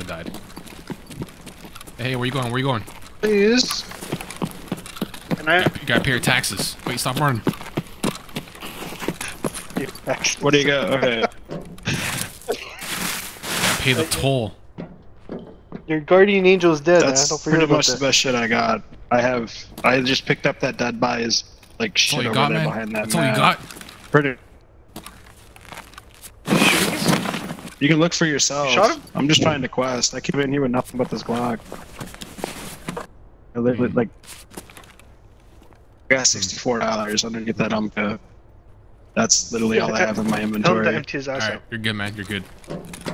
died. Hey, where you going? Where you going? Please. Can I? You gotta pay your taxes. Wait, stop running. What do you got? Okay. Gotta pay the toll. Your guardian angel's dead, man. That's Don't forget pretty about much that. the best shit I got. I just picked up that dead body's like shit over there behind that. That's all you got? Pretty. You can look for yourself. You shot him? I'm just trying to quest. I came in here with nothing but this Glock. I literally like. I got $64 underneath that That's literally all I have in my Tell him inventory. to empty his ass Alright, out. you're good, man. You're good.